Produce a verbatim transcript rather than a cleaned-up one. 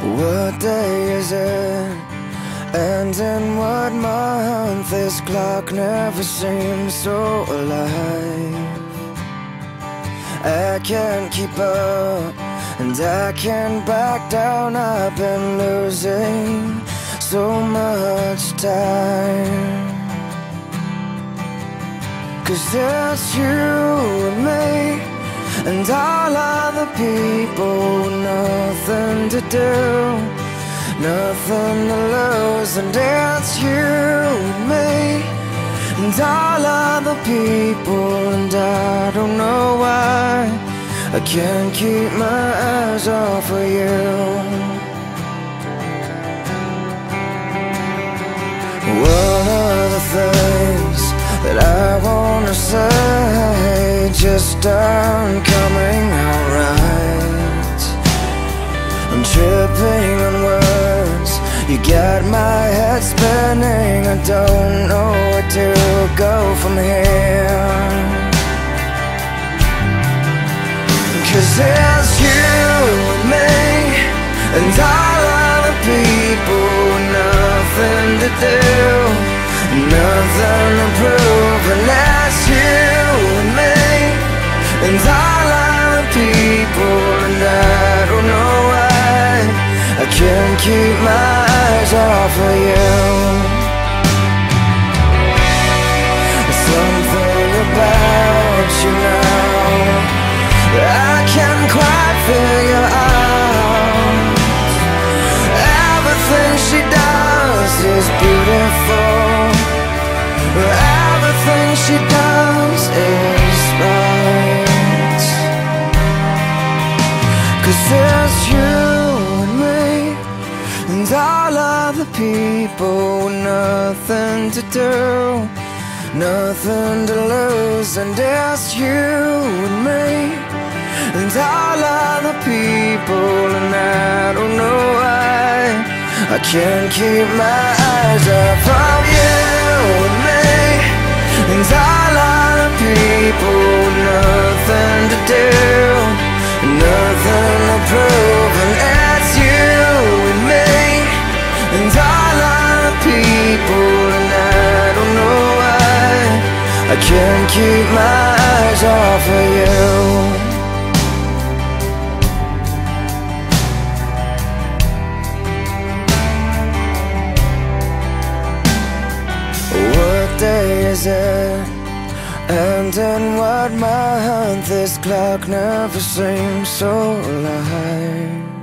What day is it? And in what month? This clock never seems so alive. I can't keep up, and I can't back down. I've been losing so much time. 'Cause it's you and me, and all other people with nothing to do, nothing to lose. And it's you and me, and all other people. And I don't know why I can't keep my eyes off of you. One of the things that I wanna say just aren't coming out right. I'm tripping on words, you got my head spinning. I don't know where to go from here. 'Cause it's you and me, and all other people with nothing to do, nothing to prove. And it's you and me, and all other people. And I don't know why I can't keep my eyes off of you. Something about you now that I can't quite figure out. Everything she does is beautiful, everything she does is right. 'Cause it's you and me, and all other people with nothing to do, nothing to lose. And it's you and me, and all other people. And I don't know why I can't keep my eyes off of you and me, and all other people. Nothing to do, nothing to prove. And it's you and me, and all other people. And I don't know why I can't keep my eyes off of you. What day is it? And in what month? This clock never seems so alive.